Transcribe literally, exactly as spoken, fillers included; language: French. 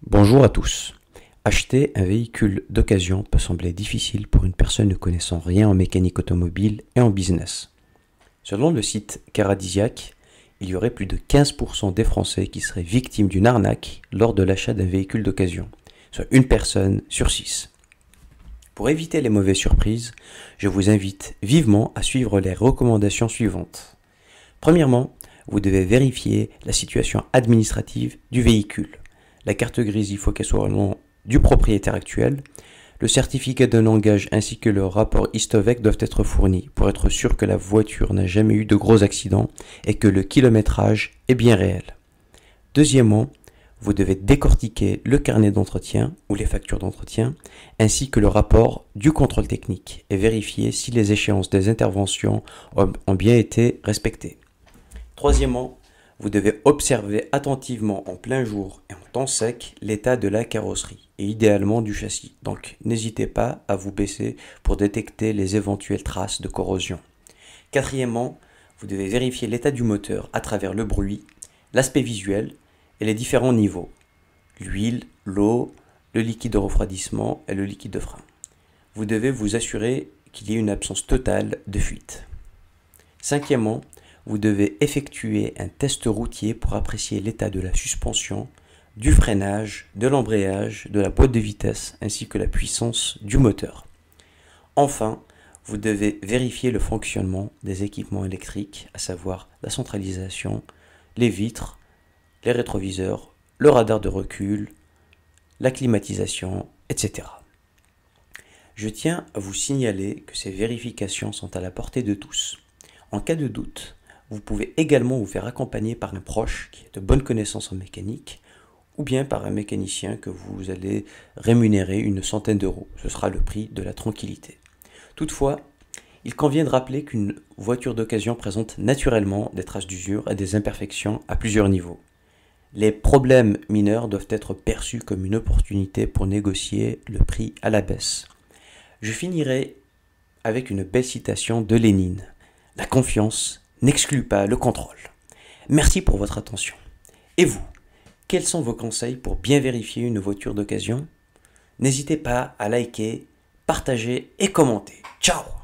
Bonjour à tous. Acheter un véhicule d'occasion peut sembler difficile pour une personne ne connaissant rien en mécanique automobile et en business. Selon le site Caradisiac, il y aurait plus de quinze pour cent des Français qui seraient victimes d'une arnaque lors de l'achat d'un véhicule d'occasion, soit une personne sur six. Pour éviter les mauvaises surprises, je vous invite vivement à suivre les recommandations suivantes. Premièrement, vous devez vérifier la situation administrative du véhicule. La carte grise, il faut qu'elle soit au nom du propriétaire actuel. Le certificat de non-gage ainsi que le rapport Istovec doivent être fournis pour être sûr que la voiture n'a jamais eu de gros accidents et que le kilométrage est bien réel. Deuxièmement, vous devez décortiquer le carnet d'entretien ou les factures d'entretien ainsi que le rapport du contrôle technique et vérifier si les échéances des interventions ont bien été respectées. Troisièmement, vous devez observer attentivement en plein jour et en temps sec l'état de la carrosserie et idéalement du châssis. Donc n'hésitez pas à vous baisser pour détecter les éventuelles traces de corrosion. Quatrièmement, vous devez vérifier l'état du moteur à travers le bruit, l'aspect visuel et les différents niveaux. L'huile, l'eau, le liquide de refroidissement et le liquide de frein. Vous devez vous assurer qu'il y ait une absence totale de fuite. Cinquièmement, vous devez effectuer un test routier pour apprécier l'état de la suspension, du freinage, de l'embrayage, de la boîte de vitesse ainsi que la puissance du moteur. Enfin, vous devez vérifier le fonctionnement des équipements électriques, à savoir la centralisation, les vitres, les rétroviseurs, le radar de recul, la climatisation, et cetera. Je tiens à vous signaler que ces vérifications sont à la portée de tous. En cas de doute, vous pouvez également vous faire accompagner par un proche qui a de bonnes connaissances en mécanique ou bien par un mécanicien que vous allez rémunérer une centaine d'euros. Ce sera le prix de la tranquillité. Toutefois, il convient de rappeler qu'une voiture d'occasion présente naturellement des traces d'usure et des imperfections à plusieurs niveaux. Les problèmes mineurs doivent être perçus comme une opportunité pour négocier le prix à la baisse. Je finirai avec une belle citation de Lénine. La confiance n'exclut pas le contrôle. Merci pour votre attention. Et vous, quels sont vos conseils pour bien vérifier une voiture d'occasion? N'hésitez pas à liker, partager et commenter. Ciao!